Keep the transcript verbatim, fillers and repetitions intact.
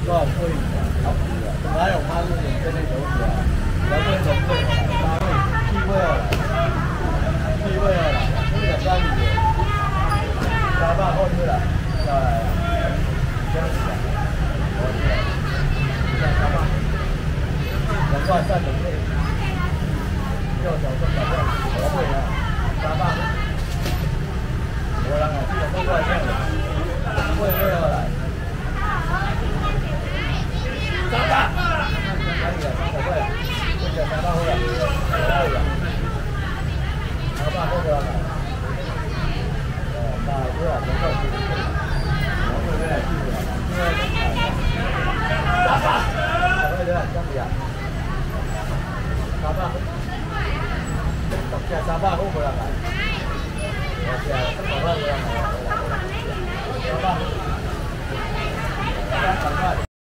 都有可以合理啊，仲喺用翻認真啲組字啊，有啲準備嚟，但係 P V 啊，P V 啊，呢個三年，下班開始啦，就係將時間，我知啦，下班，有關三年。